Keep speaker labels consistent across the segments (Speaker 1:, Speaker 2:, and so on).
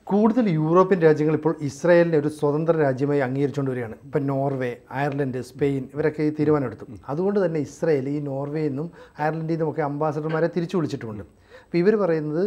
Speaker 1: കൂടുതൽ യൂറോപ്യൻ രാജ്യങ്ങൾ ഇപ്പോൾ ഇസ്രായേലിനെ ഒരു സ്വതന്ത്ര രാജ്യമായി അംഗീകരിച്ചുകൊണ്ട് വരികയാണ്. ഇപ്പം നോർവേ, അയർലൻഡ്, സ്പെയിൻ ഇവരൊക്കെ ഈ തീരുമാനമെടുത്തു. അതുകൊണ്ട് തന്നെ ഇസ്രായേൽ ഈ നോർവേയിൽ നിന്നും അയർലൻഡിൽ നിന്നുമൊക്കെ അംബാസഡർമാരെ തിരിച്ചു വിളിച്ചിട്ടുമുണ്ട്. അപ്പോൾ ഇവർ പറയുന്നത്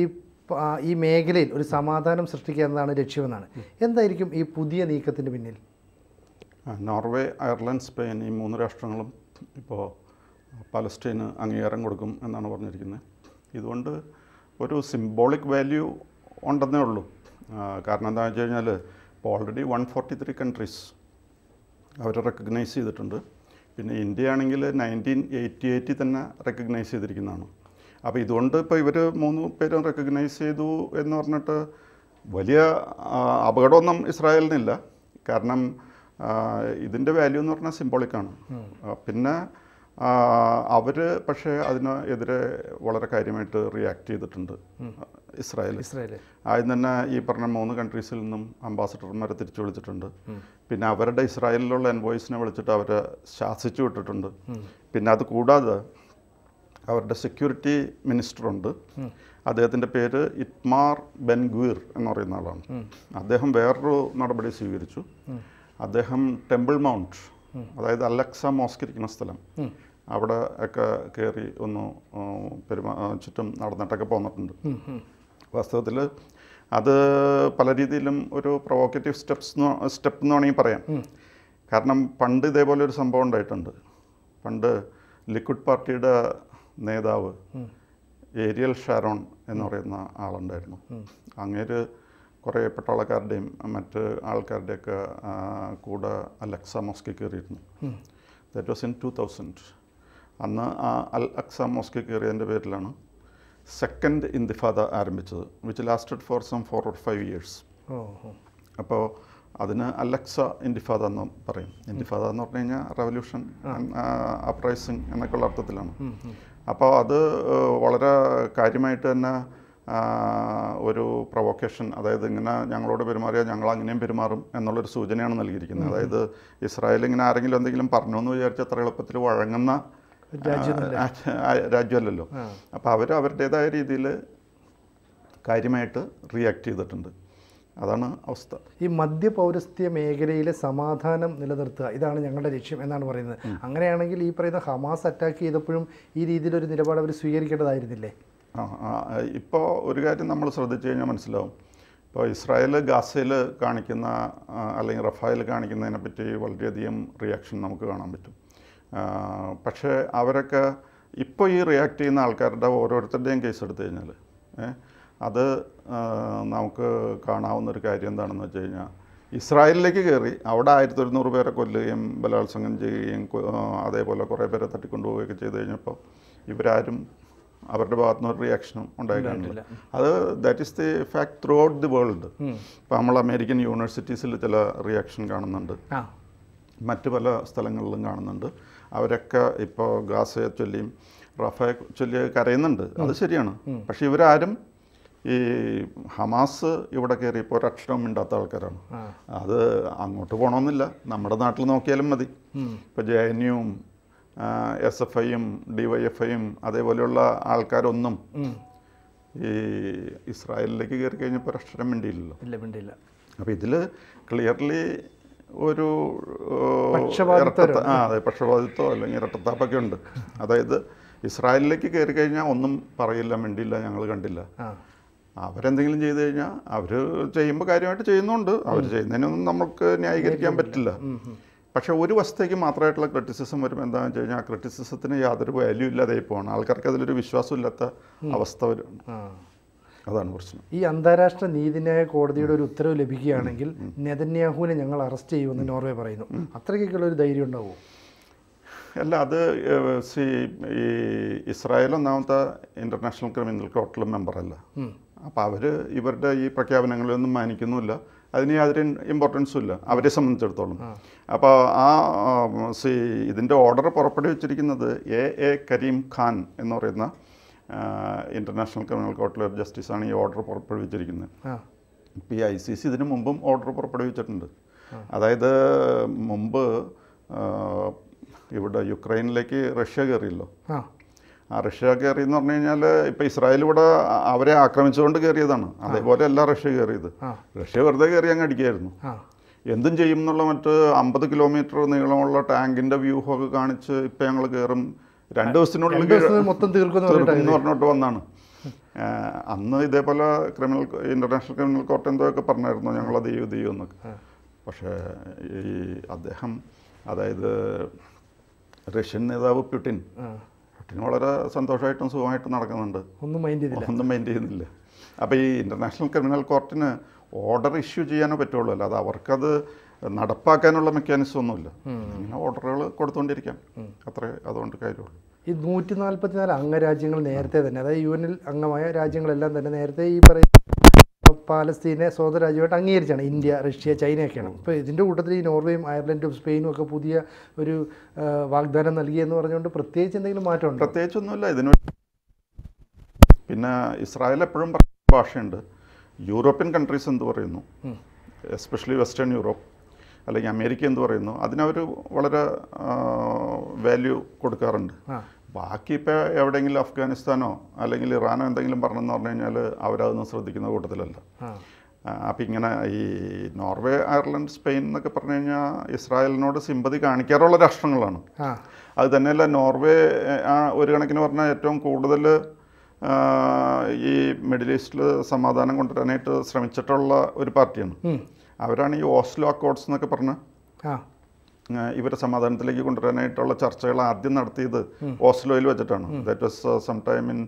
Speaker 1: ഈ മേഖലയിൽ ഒരു സമാധാനം സൃഷ്ടിക്കുക എന്നതാണ് ലക്ഷ്യമെന്നാണ്. എന്തായിരിക്കും ഈ പുതിയ നീക്കത്തിൻ്റെ പിന്നിൽ?
Speaker 2: നോർവേ, അയർലൻഡ്, സ്പെയിൻ ഈ 3 രാഷ്ട്രങ്ങളും ഇപ്പോൾ പലസ്തീന് അംഗീകാരം കൊടുക്കും എന്നാണ് പറഞ്ഞിരിക്കുന്നത്. ഇതുകൊണ്ട് ഒരു സിംബോളിക് വാല്യൂ ഉണ്ടെന്നേ ഉള്ളൂ. കാരണം എന്താണെന്ന് വെച്ച് കഴിഞ്ഞാൽ ഇപ്പോൾ ഓൾറെഡി 143 കൺട്രീസ് അവർ റെക്കഗ്നൈസ് ചെയ്തിട്ടുണ്ട്. പിന്നെ ഇന്ത്യ ആണെങ്കിൽ 1988 തന്നെ റെക്കഗ്നൈസ് ചെയ്തിരിക്കുന്നതാണ്. അപ്പോൾ ഇതുകൊണ്ട് ഇപ്പോൾ ഇവർ 3 പേരും റെക്കഗ്നൈസ് ചെയ്തു എന്ന് പറഞ്ഞിട്ട് വലിയ അപകടമൊന്നും ഇസ്രായേലിനില്ല. കാരണം ഇതിൻ്റെ വാല്യൂ എന്ന് പറഞ്ഞാൽ സിംബോളിക്കാണ്. പിന്നെ അവർ പക്ഷേ അതിനെതിരെ വളരെ കാര്യമായിട്ട് റിയാക്ട് ചെയ്തിട്ടുണ്ട് ഇസ്രായേൽ. ആദ്യം തന്നെ ഈ പറഞ്ഞ 3 കൺട്രീസിൽ നിന്നും അംബാസഡർമാരെ തിരിച്ചു വിളിച്ചിട്ടുണ്ട്. പിന്നെ അവരുടെ ഇസ്രായേലിലുള്ള എൻവോയ്സിനെ വിളിച്ചിട്ട് അവരെ ശാസിച്ചു വിട്ടിട്ടുണ്ട്. പിന്നെ അത് കൂടാതെ അവരുടെ സെക്യൂരിറ്റി മിനിസ്റ്ററുണ്ട്, അദ്ദേഹത്തിൻ്റെ പേര് ഇറ്റ്മാർ ബെൻ ഗുവിർ എന്ന് പറയുന്ന ആളാണ്. അദ്ദേഹം വേറൊരു നടപടി സ്വീകരിച്ചു. അദ്ദേഹം ടെമ്പിൾ മൗണ്ട്, അതായത് അലക്സ മോസ്ക് ഇരിക്കുന്ന സ്ഥലം, അവിടെ ഒക്കെ കയറി ഒന്ന് ചുറ്റും നടന്നിട്ടൊക്കെ പോന്നിട്ടുണ്ട്. വാസ്തവത്തിൽ അത് പല രീതിയിലും ഒരു പ്രൊവോക്കേറ്റീവ് സ്റ്റെപ്പ് എന്ന് വേണമെങ്കിൽ പറയാം. കാരണം പണ്ട് ഇതേപോലെ ഒരു സംഭവം ഉണ്ടായിട്ടുണ്ട്. പണ്ട് ലിക്വിഡ് പാർട്ടിയുടെ നേതാവ് ഏരിയൽ ഷാരോൺ എന്ന് പറയുന്ന ആളുണ്ടായിരുന്നു. അങ്ങേര് കുറേ പട്ടാളക്കാരുടെയും മറ്റ് ആൾക്കാരുടെയൊക്കെ കൂടെ അലക്സ മോസ്കിൽ കയറിയിരുന്നു. That was in 2000. അന്ന് ആ അൽ അക്സ മോസ്കിൽ കയറിയതിൻ്റെ പേരിലാണ് സെക്കൻഡ് ഇന്തിഫാദ ആരംഭിച്ചത്, which lasted for some 4 or 5 years. അപ്പോൾ അതിന് അലക്സ ഇൻതിഫാദ എന്ന് പറയും. ഇൻതിഫാദ എന്ന് പറഞ്ഞു കഴിഞ്ഞാൽ റവല്യൂഷൻ, അപ്രൈസിങ് എന്നൊക്കെയുള്ള അർത്ഥത്തിലാണ്. അപ്പോൾ അത് വളരെ കാര്യമായിട്ട് തന്നെ ഒരു പ്രൊവോക്കേഷൻ, അതായത് ഇങ്ങനെ ഞങ്ങളോട് പെരുമാറിയാൽ ഞങ്ങൾ അങ്ങനെയും പെരുമാറും എന്നുള്ളൊരു സൂചനയാണ് നൽകിയിരിക്കുന്നത്. അതായത് ഇസ്രായേൽ ഇങ്ങനെ ആരെങ്കിലും എന്തെങ്കിലും പറഞ്ഞു എന്ന് വിചാരിച്ച് അത്ര എളുപ്പത്തിൽ വഴങ്ങുന്ന രാജ്യമല്ലല്ലോ. അപ്പോൾ അവർ അവരുടേതായ രീതിയിൽ കാര്യമായിട്ട് റിയാക്ട് ചെയ്തിട്ടുണ്ട്. അതാണ് അവസ്ഥ.
Speaker 1: ഈ മധ്യപൗരസ്ത്യ മേഖലയിലെ സമാധാനം നിലനിർത്തുക, ഇതാണ് ഞങ്ങളുടെ ലക്ഷ്യം എന്നാണ് പറയുന്നത്. അങ്ങനെയാണെങ്കിൽ ഈ പറയുന്ന ഹമാസ് അറ്റാക്ക് ചെയ്തപ്പോഴും ഈ രീതിയിലൊരു നിലപാട് അവർ സ്വീകരിക്കേണ്ടതായിരുന്നില്ലേ?
Speaker 2: ഇപ്പോൾ ഒരു കാര്യം നമ്മൾ ശ്രദ്ധിച്ചു കഴിഞ്ഞാൽ മനസ്സിലാവും. ഇപ്പോൾ ഇസ്രായേൽ ഗാസയിൽ കാണിക്കുന്ന അല്ലെങ്കിൽ റഫായിൽ കാണിക്കുന്നതിനെ പറ്റി വളരെയധികം റിയാക്ഷൻ നമുക്ക് കാണാൻ പറ്റും. പക്ഷേ അവരൊക്കെ ഇപ്പോൾ ഈ റിയാക്ട് ചെയ്യുന്ന ആൾക്കാരുടെ ഓരോരുത്തരുടെയും കേസ് എടുത്തു കഴിഞ്ഞാൽ അത് നമുക്ക് കാണാവുന്നൊരു കാര്യം എന്താണെന്ന് വെച്ച് കഴിഞ്ഞാൽ, ഇസ്രായേലിലേക്ക് കയറി അവിടെ 1100 പേരെ കൊല്ലുകയും ബലാത്സംഗം ചെയ്യുകയും അതേപോലെ കുറേ പേരെ തട്ടിക്കൊണ്ടുപോവുകയൊക്കെ ചെയ്ത് കഴിഞ്ഞപ്പോൾ ഇവരാരും അവരുടെ ഭാഗത്തുനിന്ന് ഒരു റിയാക്ഷനും ഉണ്ടായിട്ടില്ല. അത് that is the fact throughout the world. ഇപ്പോൾ നമ്മൾ അമേരിക്കൻ യൂണിവേഴ്സിറ്റീസിൽ ചില റിയാക്ഷൻ കാണുന്നുണ്ട്, മറ്റ് പല സ്ഥലങ്ങളിലും കാണുന്നുണ്ട്. അവരൊക്കെ ഇപ്പോൾ ഗാസയെ ചൊല്ലിയും റഫയെ ചൊല്ലി കരയുന്നുണ്ട്, അത് ശരിയാണ്. പക്ഷെ ഇവരാരും ഈ ഹമാസ് ഇവിടെ കയറി ഇപ്പോൾ ഒരക്ഷരം മിണ്ടാത്ത ആൾക്കാരാണ്. അത് അങ്ങോട്ട് പോകണമെന്നില്ല, നമ്മുടെ നാട്ടിൽ നോക്കിയാലും മതി. ഇപ്പോൾ JNUവും SFIയും DYFIയും അതേപോലെയുള്ള ആൾക്കാരൊന്നും ഈ ഇസ്രായേലിലേക്ക് കയറി കഴിഞ്ഞപ്പോൾ ഒരക്ഷരം മിണ്ടിയില്ലല്ലോ. അപ്പോൾ ഇതിൽ ക്ലിയർലി ഒരു പക്ഷപാതിത്വം അല്ലെങ്കിൽ ഇരട്ടത്താപ്പൊക്കെ ഉണ്ട്. അതായത് ഇസ്രായേലിലേക്ക് കയറി കഴിഞ്ഞാൽ ഒന്നും പറയില്ല, മിണ്ടില്ല, ഞങ്ങൾ കണ്ടില്ല. അവരെന്തെങ്കിലും ചെയ്തു കഴിഞ്ഞാൽ അവർ ചെയ്യുമ്പോൾ കാര്യമായിട്ട് ചെയ്യുന്നുണ്ട്. അവർ ചെയ്യുന്നതിനൊന്നും നമുക്ക് ന്യായീകരിക്കാൻ പറ്റില്ല. പക്ഷേ ഒരു വശത്തേക്ക് മാത്രമായിട്ടുള്ള ക്രിറ്റിസിസം വരുമ്പോൾ എന്താണെന്ന് വെച്ച് കഴിഞ്ഞാൽ ആ ക്രിറ്റിസിസത്തിന് യാതൊരു വാല്യൂ ഇല്ലാതെ പോകണം. ആൾക്കാർക്ക് അതിലൊരു വിശ്വാസമില്ലാത്ത അവസ്ഥ വരും. അതാണ് പ്രശ്നം.
Speaker 1: ഈ അന്താരാഷ്ട്ര നീതിന്യായ കോടതിയുടെ ഒരു ഉത്തരവ് ലഭിക്കുകയാണെങ്കിൽ നെതന്യാഹുവിനെ ഞങ്ങൾ അറസ്റ്റ് ചെയ്യുമെന്ന് നോർവേ പറയുന്നു. അത്രയ്ക്കുള്ളൊരു ധൈര്യം ഉണ്ടാവുമോ?
Speaker 2: അല്ല, അത് ഈ ഇസ്രായേൽ ഒന്നാമത്തെ ഇൻ്റർനാഷണൽ ക്രിമിനൽ കോർട്ടിലും മെമ്പറല്ല. അപ്പോൾ അവർ ഇവരുടെ ഈ പ്രഖ്യാപനങ്ങളൊന്നും മാനിക്കുന്നുമില്ല, അതിന് യാതൊരു ഇമ്പോർട്ടൻസും ഇല്ല അവരെ സംബന്ധിച്ചിടത്തോളം. അപ്പോൾ ഇതിൻ്റെ ഓർഡർ പുറപ്പെടുവിച്ചിരിക്കുന്നത് A കരീം ഖാൻ എന്ന് പറയുന്ന ഇൻ്റർനാഷണൽ ക്രിമിനൽ കോർട്ടിലെ ഒരു ജസ്റ്റിസാണ് ഈ ഓർഡർ പുറപ്പെടുവിച്ചിരിക്കുന്നത്. ഇപ്പോൾ ഈ ICC ഇതിനു മുമ്പും ഓർഡർ പുറപ്പെടുവിച്ചിട്ടുണ്ട്. അതായത് മുമ്പ് ഇവിടെ യുക്രൈനിലേക്ക് റഷ്യ കയറിയല്ലോ. റഷ്യ കയറി എന്ന് പറഞ്ഞു കഴിഞ്ഞാൽ ഇപ്പോൾ ഇസ്രായേൽ ഇവിടെ അവരെ ആക്രമിച്ചുകൊണ്ട് കയറിയതാണ്. അതേപോലെ അല്ല റഷ്യ കയറിയത്. റഷ്യ വെറുതെ കയറി അങ്ങ് അടിക്കുകയായിരുന്നു. എന്തും ചെയ്യും എന്നുള്ള മറ്റ് 50 കിലോമീറ്റർ നീളമുള്ള ടാങ്കിൻ്റെ വ്യൂഹമൊക്കെ കാണിച്ച് ഇപ്പം ഞങ്ങൾ കയറും 2 ദിവസത്തിനുള്ളിൽ
Speaker 1: മൊത്തം തീർക്കുന്നു
Speaker 2: പറഞ്ഞിട്ട് വന്നാണ്. അന്ന് ഇതേപോലെ ഇൻ്റർനാഷണൽ ക്രിമിനൽ കോർട്ട് എന്തോയൊക്കെ പറഞ്ഞായിരുന്നു ഞങ്ങളത് ചെയ്യും എന്നൊക്കെ. പക്ഷേ ഈ അദ്ദേഹം, അതായത് റഷ്യൻ നേതാവ് പുടിൻ വളരെ സന്തോഷമായിട്ടും സുഖമായിട്ടും നടക്കുന്നുണ്ട്. ഒന്നും മൈൻഡ് ചെയ്യുന്നില്ല. അപ്പോൾ ഈ ഇൻ്റർനാഷണൽ ക്രിമിനൽ കോർട്ടിന് ഓർഡർ ഇഷ്യൂ ചെയ്യാനേ പറ്റുള്ളൂ, അല്ലാതെ അവർക്കത് നടപ്പാക്കാനുള്ള മെക്കാനിസം ഒന്നുമില്ല. ഇങ്ങനെ ഓർഡറുകൾ കൊടുത്തുകൊണ്ടിരിക്കാം, അത്രേ അതുകൊണ്ട് കാര്യമുള്ളൂ.
Speaker 1: ഈ 144 അംഗരാജ്യങ്ങൾ നേരത്തെ തന്നെ, അതായത് UN അംഗമായ രാജ്യങ്ങളെല്ലാം തന്നെ നേരത്തെ ഈ പറയുന്ന പാലസ്തീനെ സ്വതന്ത്ര രാജ്യമായിട്ട് അംഗീകരിച്ചാണ്. India, Russia, ചൈനയൊക്കെയാണ്. ഇപ്പോൾ ഇതിൻ്റെ കൂട്ടത്തിൽ ഈ നോർവേയും അയർലൻഡും സ്പെയിനും ഒക്കെ പുതിയ ഒരു വാഗ്ദാനം നൽകിയെന്ന് പറഞ്ഞുകൊണ്ട് പ്രത്യേകിച്ച് എന്തെങ്കിലും മാറ്റമുണ്ട്?
Speaker 2: പ്രത്യേകിച്ചൊന്നുമില്ല ഇതിനോട്. പിന്നെ ഇസ്രായേൽ എപ്പോഴും പറയുന്ന ഭാഷയുണ്ട്. യൂറോപ്യൻ കൺട്രീസ് എന്ത് പറയുന്നു, എസ്പെഷ്യലി വെസ്റ്റേൺ യൂറോപ്പ് അല്ലെങ്കിൽ അമേരിക്ക എന്ത് പറയുന്നു, അതിനവർ വളരെ വാല്യൂ കൊടുക്കാറുണ്ട്. ബാക്കി ഇപ്പോൾ എവിടെയെങ്കിലും അഫ്ഗാനിസ്ഥാനോ അല്ലെങ്കിൽ ഇറാനോ എന്തെങ്കിലും പറഞ്ഞെന്ന് പറഞ്ഞു കഴിഞ്ഞാൽ അവരതൊന്നും ശ്രദ്ധിക്കുന്ന കൂട്ടത്തിലല്ല. അപ്പം ഇങ്ങനെ ഈ നോർവേ, അയർലൻഡ്, സ്പെയിൻ എന്നൊക്കെ പറഞ്ഞു കഴിഞ്ഞാൽ ഇസ്രായേലിനോട് സിമ്പതി കാണിക്കാറുള്ള രാഷ്ട്രങ്ങളാണ്. അത് തന്നെയല്ല, നോർവേ ഒരു കണക്കിന് പറഞ്ഞാൽ ഏറ്റവും കൂടുതൽ ഈ മിഡിൽ ഈസ്റ്റിൽ സമാധാനം കൊണ്ടുവരാനായിട്ട് ശ്രമിച്ചിട്ടുള്ള ഒരു പാർട്ടിയാണ്. അവരാണ് ഈ ഓസ്ലോ അക്കോർഡ്സ് എന്നൊക്കെ പറഞ്ഞ് ഇവരെ സമാധാനത്തിലേക്ക് കൊണ്ടുവരാനായിട്ടുള്ള ചർച്ചകൾ ആദ്യം നടത്തിയത് ഓസ്ലോയിൽ വെച്ചിട്ടാണ്. That was some time in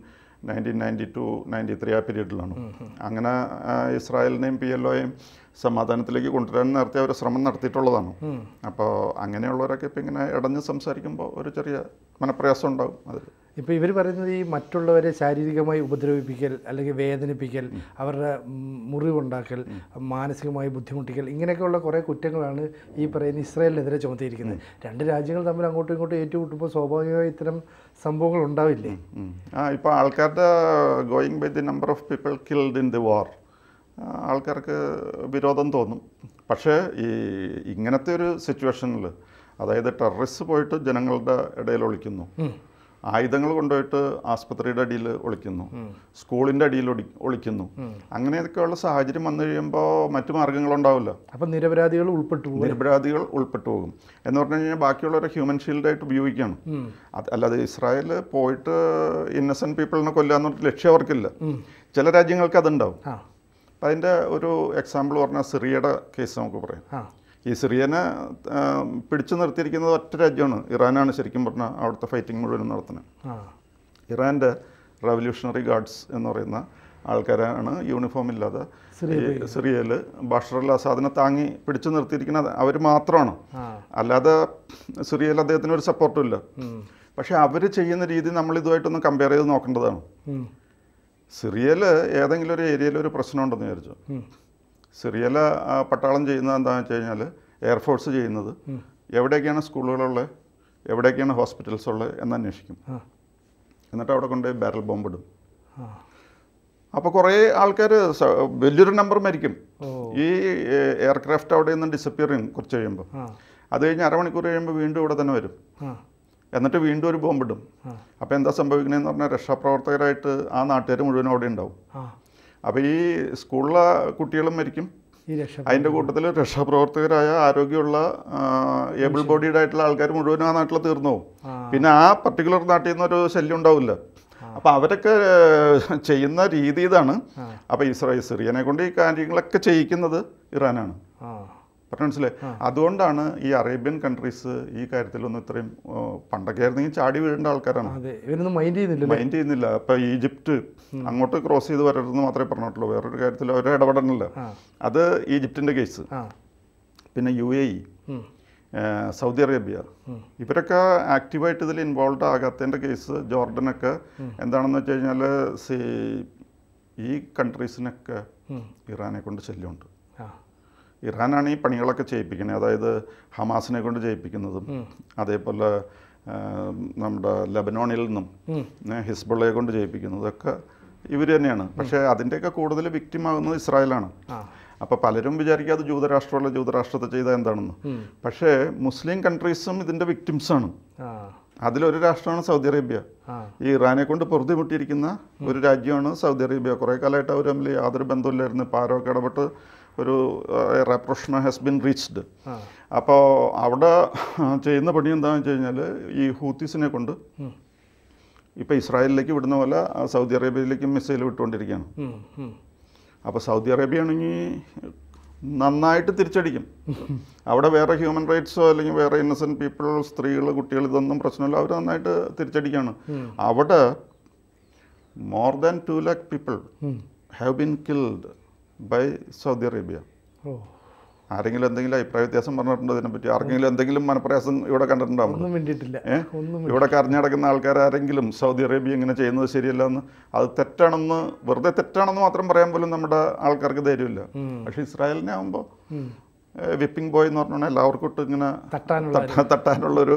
Speaker 2: 1992-93 ആ പീരീഡിലാണ്. അങ്ങനെ ഇസ്രായേലിനെയും PLOയെയും സമാധാനത്തിലേക്ക് കൊണ്ടുവരാൻ നേരത്തെ അവർ ശ്രമം നടത്തിയിട്ടുള്ളതാണ്. അപ്പോൾ അങ്ങനെയുള്ളവരൊക്കെ ഇപ്പം ഇങ്ങനെ ഇടഞ്ഞ് സംസാരിക്കുമ്പോൾ ഒരു ചെറിയ മനപ്രയാസം ഉണ്ടാകും അതിൽ.
Speaker 1: ഇപ്പോൾ ഇവർ പറയുന്നത് ഈ മറ്റുള്ളവരെ ശാരീരികമായി ഉപദ്രവിപ്പിക്കൽ അല്ലെങ്കിൽ വേദനിപ്പിക്കൽ, അവരുടെ മുറിവുണ്ടാക്കൽ, മാനസികമായി ബുദ്ധിമുട്ടിക്കൽ, ഇങ്ങനെയൊക്കെയുള്ള കുറേ കുറ്റങ്ങളാണ് ഈ പറയുന്ന ഇസ്രായേലിനെതിരെ ചുമത്തിയിരിക്കുന്നത്. രണ്ട് രാജ്യങ്ങൾ തമ്മിൽ അങ്ങോട്ടും ഇങ്ങോട്ടും ഏറ്റുമുട്ടുമ്പോൾ സ്വാഭാവികമായി ഇത്തരം സംഭവങ്ങൾ ഉണ്ടാവില്ലേ?
Speaker 2: ഇപ്പോൾ ആൾക്കാരുടെ going by the number of people killed in the war ആൾക്കാർക്ക് വിരോധം തോന്നും. പക്ഷേ ഈ ഇങ്ങനത്തെ ഒരു സിറ്റുവേഷനിൽ, അതായത് ടെററിസ്റ്റ് പോയിട്ട് ജനങ്ങളുടെ ഇടയിൽ ഒളിക്കുന്നു, ആയുധങ്ങൾ കൊണ്ടുപോയിട്ട് ആസ്പത്രിയുടെ അടിയിൽ ഒളിക്കുന്നു, സ്കൂളിൻ്റെ അടിയിൽ ഒളിക്കുന്നു, അങ്ങനെയൊക്കെയുള്ള സാഹചര്യം വന്നു കഴിയുമ്പോൾ മറ്റു മാർഗ്ഗങ്ങളുണ്ടാവില്ല.
Speaker 1: അപ്പം നിരപരാധികൾ
Speaker 2: ഉൾപ്പെട്ടു പോകും എന്ന് പറഞ്ഞു കഴിഞ്ഞാൽ ബാക്കിയുള്ളവരെ ഹ്യൂമൻ ഷീൽഡായിട്ട് ഉപയോഗിക്കുകയാണ്. അല്ലാതെ ഇസ്രായേൽ പോയിട്ട് ഇന്നസെൻറ്റ് പീപ്പിളിനെ കൊല്ലുക എന്നൊരു ലക്ഷ്യം അവർക്കില്ല. ചില രാജ്യങ്ങൾക്ക് അതുണ്ടാവും. അപ്പം അതിൻ്റെ ഒരു എക്സാമ്പിൾ പറഞ്ഞാൽ സിറിയയുടെ കേസ് നമുക്ക് പറയാം. ഈ സിറിയനെ പിടിച്ചു നിർത്തിയിരിക്കുന്നത് ഒറ്റ രാജ്യമാണ്, ഇറാനാണ്. ശരിക്കും പറഞ്ഞാൽ അവിടുത്തെ ഫൈറ്റിംഗ് മുഴുവൻ നടത്തുന്നത് ഇറാൻ്റെ റവല്യൂഷണറി ഗാർഡ്സ് എന്ന് പറയുന്ന ആൾക്കാരാണ് യൂണിഫോം ഇല്ലാതെ സിറിയയിൽ ബഷർ അൽ അസാദിനെ താങ്ങി പിടിച്ചു നിർത്തിയിരിക്കുന്നത് അവർ മാത്രമാണ്. അല്ലാതെ സിറിയയിൽ അദ്ദേഹത്തിന് ഒരു സപ്പോർട്ടും ഇല്ല. പക്ഷേ അവർ ചെയ്യുന്ന രീതി നമ്മൾ ഇതുമായിട്ടൊന്ന് കമ്പയർ ചെയ്ത് നോക്കേണ്ടതാണ്. സിറിയയിൽ ഏതെങ്കിലും ഒരു ഏരിയയിൽ ഒരു പ്രശ്നമുണ്ടെന്ന് വിചാരിച്ചു, സിറിയയിൽ പട്ടാളം ചെയ്യുന്നത് എന്താണെന്ന് വെച്ച് കഴിഞ്ഞാൽ എയർഫോഴ്സ് ചെയ്യുന്നത് എവിടെയൊക്കെയാണ് സ്കൂളുകളുള്ളത്, എവിടെയൊക്കെയാണ് ഹോസ്പിറ്റൽസ് ഉള്ളത് എന്ന് അന്വേഷിക്കും. എന്നിട്ട് അവിടെ കൊണ്ടുപോയി ബാരൽ ബോംബ് ഇടും. അപ്പോൾ കുറേ ആൾക്കാർ, വലിയൊരു നമ്പർ മരിക്കും. ഈ എയർക്രാഫ്റ്റ് അവിടെ നിന്ന് ഡിസപ്പിയർ ചെയ്യും കുറച്ച് കഴിയുമ്പോൾ. അത് കഴിഞ്ഞ് അരമണിക്കൂർ കഴിയുമ്പോൾ വീണ്ടും ഇവിടെ തന്നെ വരും. എന്നിട്ട് വീണ്ടും ഒരു ബോംബിടും. അപ്പോൾ എന്താ സംഭവിക്കണതെന്ന് പറഞ്ഞാൽ രക്ഷാപ്രവർത്തകരായിട്ട് ആ നാട്ടുകാർ മുഴുവനും അവിടെ ഉണ്ടാവും. അപ്പോൾ ഈ സ്കൂളിലെ കുട്ടികളും മരിക്കും, അതിൻ്റെ കൂട്ടത്തിൽ രക്ഷാപ്രവർത്തകരായ ആരോഗ്യമുള്ള ഏബിൾ ബോഡീഡ് ആയിട്ടുള്ള ആൾക്കാർ മുഴുവനും ആ നാട്ടിൽ തീർന്നു പോകും. പിന്നെ ആ പർട്ടിക്കുലർ നാട്ടിൽ നിന്നൊരു ശല്യം ഉണ്ടാവില്ല. അപ്പോൾ അവരൊക്കെ ചെയ്യുന്ന രീതി ഇതാണ്. അപ്പോൾ സിറിയനെ കൊണ്ട് ഈ കാര്യങ്ങളൊക്കെ ചെയ്യിക്കുന്നത് ഇറാനാണ്. മനസ്സിലായി? അതുകൊണ്ടാണ് ഈ അറേബ്യൻ കൺട്രീസ് ഈ കാര്യത്തിലൊന്നും ഇത്രയും, പണ്ടൊക്കെ ആയിരുന്നെങ്കിൽ ചാടി വീഴേണ്ട ആൾക്കാരാണ്, മൈൻഡ് ചെയ്യുന്നില്ല. ഇപ്പം ഈജിപ്റ്റ് അങ്ങോട്ട് ക്രോസ് ചെയ്ത് വരരുതെന്ന് മാത്രമേ പറഞ്ഞിട്ടുള്ളൂ, വേറൊരു കാര്യത്തിൽ അവർ ഇടപെടണില്ല. അത് ഈജിപ്തിൻ്റെ കേസ്. പിന്നെ UAE, സൗദി അറേബ്യ, ഇവരൊക്കെ ആക്റ്റീവായിട്ട് ഇതിൽ ഇൻവോൾവ് ആകാത്തതിൻ്റെ കേസ്. ജോർഡനൊക്കെ എന്താണെന്ന് വെച്ച് കഴിഞ്ഞാൽ ഈ കൺട്രീസിനൊക്കെ ഇറാനെ കൊണ്ട് ശല്യമുണ്ട്. ഇറാനാണ് ഈ പണികളൊക്കെ ചെയ്യിപ്പിക്കുന്നത്, അതായത് ഹമാസിനെ കൊണ്ട് ചെയ്യിപ്പിക്കുന്നതും, അതേപോലെ നമ്മുടെ ലബനോണിൽ നിന്നും ഹിസ്ബുള്ളയെ കൊണ്ട് ചെയ്യിപ്പിക്കുന്നതൊക്കെ ഇവർ തന്നെയാണ്. പക്ഷേ അതിൻ്റെയൊക്കെ കൂടുതൽ വിക്ടിം ആകുന്നത് ഇസ്രായേലാണ്. അപ്പോൾ പലരും വിചാരിക്കുക അത് ജൂതരാഷ്ട്രമല്ല, ജൂതരാഷ്ട്രത്തെ ചെയ്താൽ എന്താണെന്ന്. പക്ഷേ മുസ്ലിം കൺട്രീസും ഇതിൻ്റെ വിക്ടിംസാണ്. അതിലൊരു രാഷ്ട്രമാണ് സൗദി അറേബ്യ. ഈ ഇറാനെ കൊണ്ട് പൊറുതിമുട്ടിയിരിക്കുന്ന ഒരു രാജ്യമാണ് സൗദി അറേബ്യ. കുറേ കാലമായിട്ട് അവർ തമ്മിൽ യാതൊരു ബന്ധമില്ലായിരുന്നു. ഇപ്പോൾ ആരൊക്കെ ഇടപെട്ട് ഒരു റെപ്രഷൻ ഹാസ് ബിൻ റീച്ച്ഡ്. അപ്പോൾ അവിടെ ചെയ്യുന്ന പണി എന്താണെന്ന് വെച്ച് കഴിഞ്ഞാൽ ഈ ഹൂത്തീസിനെ കൊണ്ട് ഇപ്പോൾ ഇസ്രായേലിലേക്ക് വിടുന്ന പോലെ സൗദി അറേബ്യയിലേക്കും മിസൈൽ വിട്ടുകൊണ്ടിരിക്കുകയാണ്. അപ്പോൾ സൗദി അറേബ്യ ആണെങ്കിൽ നന്നായിട്ട് തിരിച്ചടിക്കും. അവിടെ വേറെ ഹ്യൂമൻ റൈറ്റ്സോ അല്ലെങ്കിൽ വേറെ ഇന്നസെൻറ്റ് പീപ്പിൾ, സ്ത്രീകൾ, കുട്ടികൾ, ഇതൊന്നും പ്രശ്നമില്ല. അവർ നന്നായിട്ട് തിരിച്ചടിക്കുകയാണ്. അവിടെ more than 2 lakh people have been killed by Saudi Arabia. ആരെങ്കിലും എന്തെങ്കിലും അഭിപ്രായ വ്യത്യാസം പറഞ്ഞിട്ടുണ്ടോ ഇതിനെപ്പറ്റി? ആർക്കെങ്കിലും എന്തെങ്കിലും മനപ്രയാസം ഇവിടെ കണ്ടിട്ടുണ്ടാവും? ഇവിടെ കരഞ്ഞടക്കുന്ന ആൾക്കാർ ആരെങ്കിലും സൗദി അറേബ്യ ഇങ്ങനെ ചെയ്യുന്നത് ശരിയല്ല എന്ന്, അത് തെറ്റാണെന്ന്, വെറുതെ തെറ്റാണെന്ന് മാത്രം പറയാൻ പോലും നമ്മുടെ ആൾക്കാർക്ക് ധൈര്യമില്ല. പക്ഷേ ഇസ്രായേലിനെ ആകുമ്പോൾ വിപ്പിംഗ് ബോയ് എന്ന് പറഞ്ഞാൽ എല്ലാവർക്കും ഇട്ട് ഇങ്ങനെ തട്ടാനുള്ളൊരു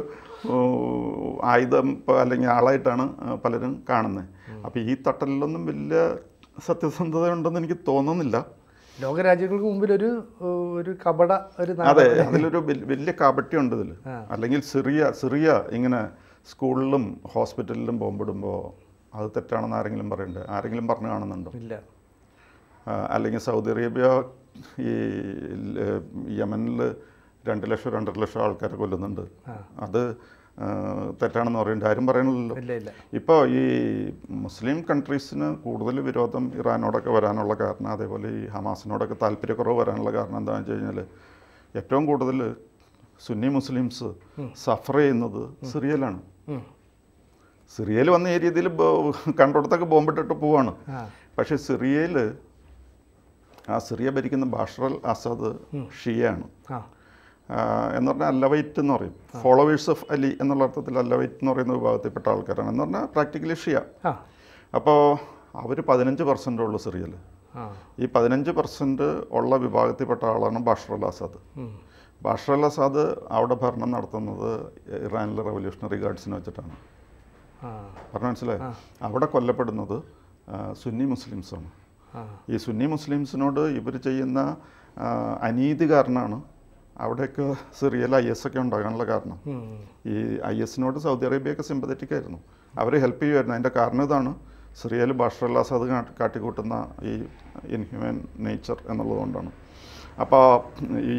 Speaker 2: ആയുധം അല്ലെങ്കിൽ ആളായിട്ടാണ് പലരും കാണുന്നത്. അപ്പോൾ ഈ തട്ടലിലൊന്നും വലിയ സത്യസന്ധത ഉണ്ടെന്ന് എനിക്ക് തോന്നുന്നില്ല.
Speaker 1: ലോകരാജ്യങ്ങൾക്ക് മുമ്പിൽ ഒരു കപട ഒരു
Speaker 2: അതെ, അതിലൊരു വലിയ കാപട്യമുണ്ട് ഇതിൽ. അല്ലെങ്കിൽ സിറിയ ഇങ്ങനെ സ്കൂളിലും ഹോസ്പിറ്റലിലും ബോംബിടുമ്പോൾ അത് തെറ്റാണെന്ന് ആരെങ്കിലും പറയണ്ടേ? ആരെങ്കിലും പറഞ്ഞു കാണുന്നുണ്ടോ?
Speaker 1: ഇല്ല.
Speaker 2: അല്ലെങ്കിൽ സൗദി അറേബ്യ ഈ യമനിൽ 2 ലക്ഷം 2.5 ലക്ഷം ആൾക്കാരെ കൊല്ലുന്നുണ്ട്, അത് തെറ്റാണെന്ന് പറയുന്നുണ്ട്? ആരും പറയണില്ലല്ലോ. ഇപ്പോൾ ഈ മുസ്ലിം കൺട്രീസിന് കൂടുതൽ വിരോധം ഇറാനോടൊക്കെ വരാനുള്ള കാരണം, അതേപോലെ ഈ ഹമാസിനോടൊക്കെ താല്പര്യക്കുറവ് വരാനുള്ള കാരണം എന്താണെന്ന് വെച്ച് കഴിഞ്ഞാൽ ഏറ്റവും കൂടുതൽ സുന്നി മുസ്ലിംസ് സഫർ ചെയ്യുന്നത് സിറിയയിലാണ്. സിറിയയിൽ വന്ന ഈ രീതിയിൽ കണ്ടിടത്തൊക്കെ ബോംബിട്ടിട്ട് പോവാണ്. പക്ഷേ സിറിയയിൽ സിറിയ ഭരിക്കുന്ന ബാഷർ അൽ അസദ് ഷിയാണ് എന്ന് പറഞ്ഞാൽ അല്ലവൈറ്റ് എന്ന് പറയും. ഫോളോവേഴ്സ് ഓഫ് അലി എന്നുള്ള അർത്ഥത്തിൽ അല്ലവൈറ്റ് എന്ന് പറയുന്ന വിഭാഗത്തിൽപ്പെട്ട ആൾക്കാരാണ്. എന്ന് പറഞ്ഞാൽ പ്രാക്ടിക്കലി ഷിയ. അപ്പോൾ അവർ 15% ഉള്ളൂ സിറിയയിൽ. ഈ 15% ഉള്ള വിഭാഗത്തിൽപ്പെട്ട ആളാണ് Bashar al Assad. Bashar al Assad അവിടെ ഭരണം നടത്തുന്നത് ഇറാനിലെ റവല്യൂഷണറി ഗാർഡ്സിനെ വെച്ചിട്ടാണ്. പറഞ്ഞു മനസ്സിലായി? അവിടെ കൊല്ലപ്പെടുന്നത് സുന്നി മുസ്ലിംസാണ്. ഈ സുന്നി മുസ്ലിംസിനോട് ഇവർ ചെയ്യുന്ന അനീതി കാരണമാണ് അവിടെയൊക്കെ സിറിയയിൽ IS ഒക്കെ ഉണ്ടാകാനുള്ള കാരണം. ഈ ISനോട് സൗദി അറേബ്യയൊക്കെ സിമ്പതറ്റിക് ആയിരുന്നു, അവർ ഹെൽപ്പ് ചെയ്യുമായിരുന്നു. അതിൻ്റെ കാരണം ഇതാണ്, സിറിയയിൽ ബാഷർ അൽ അസദ് കാട്ടിക്കൂട്ടുന്ന ഈ ഇൻഹ്യൂമൻ നേച്ചർ എന്നുള്ളതുകൊണ്ടാണ്. അപ്പോൾ ഈ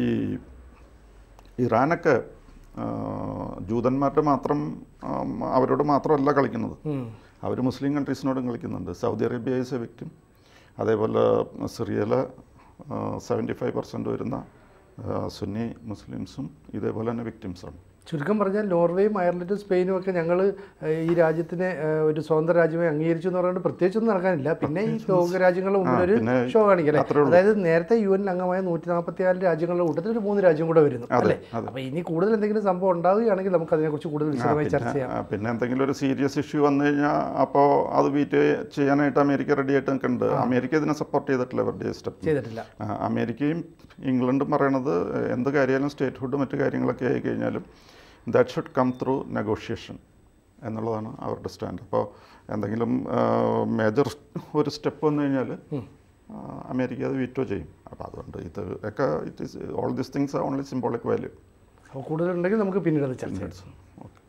Speaker 2: ഇറാനൊക്കെ ജൂതന്മാരുടെ മാത്രം അവരോട് മാത്രമല്ല കളിക്കുന്നത്, അവർ മുസ്ലിം കൺട്രീസിനോടും കളിക്കുന്നുണ്ട്. Saudi Arabia is a victim. അതേപോലെ സിറിയയിലെ 75% വരുന്ന സുന്നി മുസ്ലിംസും ഇതേപോലെ തന്നെ വിക്ടിംസാണ്.
Speaker 1: ചുരുക്കം പറഞ്ഞാൽ നോർവേയും അയർലൻഡും സ്പെയിനും ഒക്കെ ഞങ്ങൾ ഈ രാജ്യത്തിനെ ഒരു സ്വതന്ത്ര രാജ്യമായി അംഗീകരിച്ചു എന്ന് പറഞ്ഞുകൊണ്ട് പ്രത്യേകിച്ചൊന്നും നടക്കാനില്ല. പിന്നെ ഈ ലോകരാജ്യങ്ങളുടെ മുമ്പിൽ ഒരു ഷോ കാണിക്കല്ലേ. അതായത് നേരത്തെ UN അംഗമായ 144 രാജ്യങ്ങളുടെ കൂട്ടത്തിൽ ഒരു 3 രാജ്യം കൂടെ വരുന്നു അല്ലേ. അപ്പോൾ ഇനി കൂടുതൽ എന്തെങ്കിലും സംഭവം ഉണ്ടാവുകയാണെങ്കിൽ നമുക്ക് അതിനെക്കുറിച്ച് കൂടുതൽ വിശദമായി ചർച്ച ചെയ്യാം.
Speaker 2: പിന്നെ എന്തെങ്കിലും ഒരു സീരിയസ് ഇഷ്യൂ വന്നു കഴിഞ്ഞാൽ അപ്പോൾ അത് വീറ്റ് ചെയ്യാനായിട്ട് അമേരിക്ക റെഡി ആയിട്ട് നിൽക്കുന്നുണ്ട്. അമേരിക്ക ഇതിനെ സപ്പോർട്ട് ചെയ്തിട്ടില്ല, വെറുതെ സ്റ്റെപ്പ്
Speaker 1: ചെയ്തിട്ടില്ല.
Speaker 2: അമേരിക്കയും ഇംഗ്ലണ്ടും പറയണത് എന്ത് കാര്യമായാലും സ്റ്റേറ്റ്ഹുഡ് മറ്റു കാര്യങ്ങളൊക്കെ ആയി കഴിഞ്ഞാലും that should come through negotiation എന്നുള്ളതാണ് അവരുടെ സ്റ്റാൻഡ്. അപ്പോൾ എന്തെങ്കിലും മേജർ ഒരു സ്റ്റെപ്പ് വന്നു കഴിഞ്ഞാൽ അമേരിക്ക അത് വീറ്റോ ചെയ്യും. അപ്പോൾ അതുകൊണ്ട് ഇത് ഒക്കെ all these things are only symbolic value.
Speaker 1: കൂടുതലുണ്ടെങ്കിൽ നമുക്ക് പിന്നീട് അത് ചർച്ച ചെയ്യാം.
Speaker 2: ഓക്കെ.